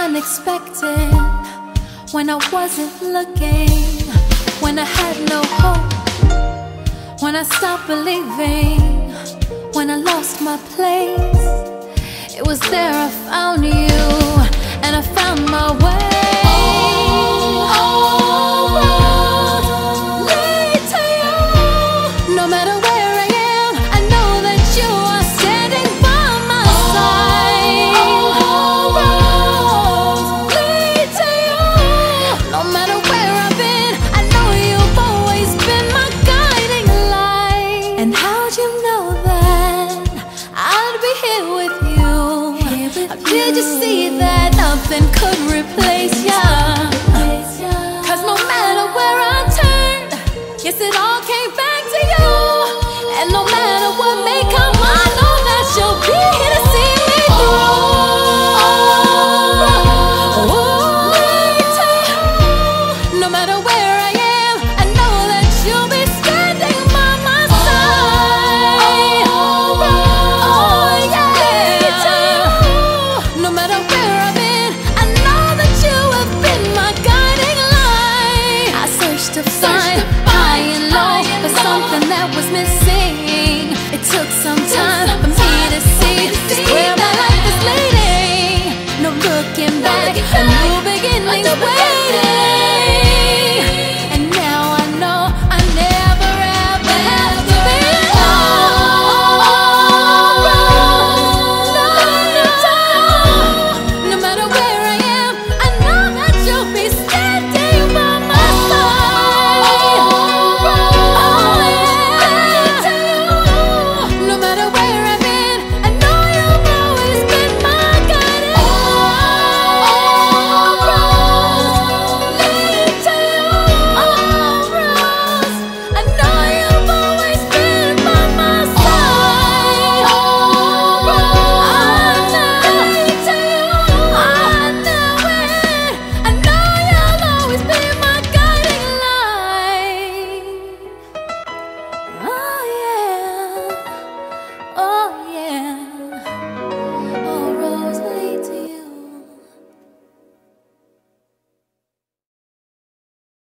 unexpected, when I wasn't looking, when I had no hope, when I stopped believing, when I lost my place. It was there I found you, and I found my way. All roads lead to you. No matter where I am, I know that you are standing by my side. All roads lead to you. No matter where I've been, I know you've always been my guiding light. And how'd you know that I'd be here with you? How did you see that nothing could replace